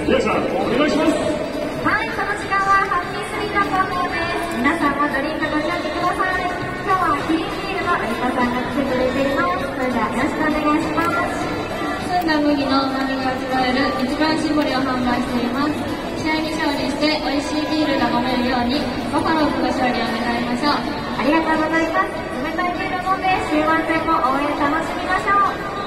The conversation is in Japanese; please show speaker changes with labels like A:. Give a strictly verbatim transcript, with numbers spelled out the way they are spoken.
A: 皆さんお願いします。
B: はい、この時間はハッピースリーのコーナーです。皆さんもドリンクご準備ください。今日はキリンビールの有田さんが来てくれています。それではよろしくお願いします。
C: 澄んだ麦の旨味が味わえる一番搾りを販売しています。試合に勝利して美味しいビールが飲めるようにバファローズの勝利を願いましょう。
B: ありがとうございます。冷たいビールを飲んで終盤戦も応援楽しみましょう。